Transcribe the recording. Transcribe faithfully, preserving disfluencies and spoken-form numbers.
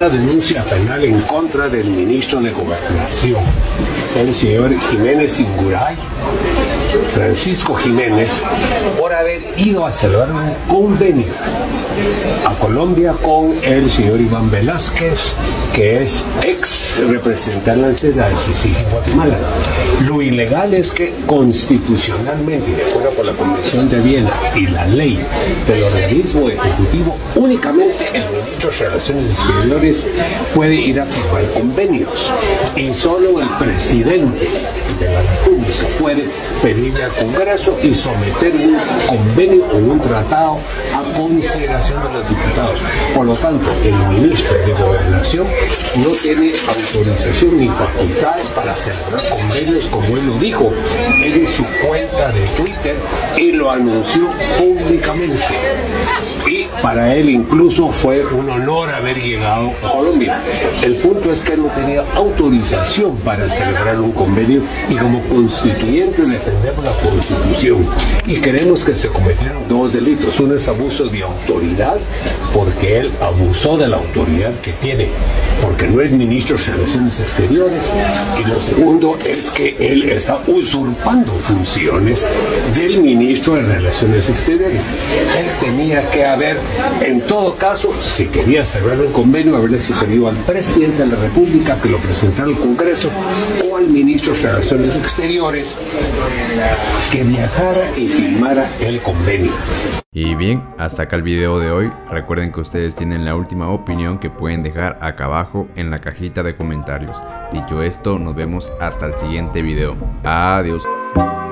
denuncia penal en contra del ministro de Gobernación, el señor Jiménez Inguray, Francisco Jiménez, por haber ido a celebrar un convenio a Colombia con el señor Iván Velázquez, que es ex representante de la C I C I en Guatemala. Lo ilegal es que constitucionalmente, de acuerdo con la Convención de Viena y la ley del organismo ejecutivo, únicamente el ministro de Relaciones Exteriores puede ir a firmar convenios y solo el presidente de la República puede pedirle al Congreso y someter un convenio o un tratado a consideración de los diputados. Por lo tanto, el ministro de Gobernación no tiene autorización ni facultades para celebrar convenios, como él lo dijo en su cuenta de Twitter y lo anunció públicamente. Y para él incluso fue un honor haber llegado a Colombia. El punto es que él no tenía autorización para celebrar un convenio y como constituyente defendemos la Constitución y creemos que se cometieron dos delitos. Uno es abuso de autoridad, porque él abusó de la autoridad que tiene, porque no es ministro de Relaciones Exteriores, y lo segundo es que él está usurpando funciones del ministro de Relaciones Exteriores. Él tenía que haber, en todo caso, si quería celebrar un convenio, haberle sugerido al presidente de la República que lo presentara al Congreso o al ministro de Relaciones Exteriores que viajara y firmara el convenio. Y bien, hasta acá el video de hoy. Recuerden que ustedes tienen la última opinión que pueden dejar acá abajo en la cajita de comentarios. Dicho esto, nos vemos hasta el siguiente video. Adiós.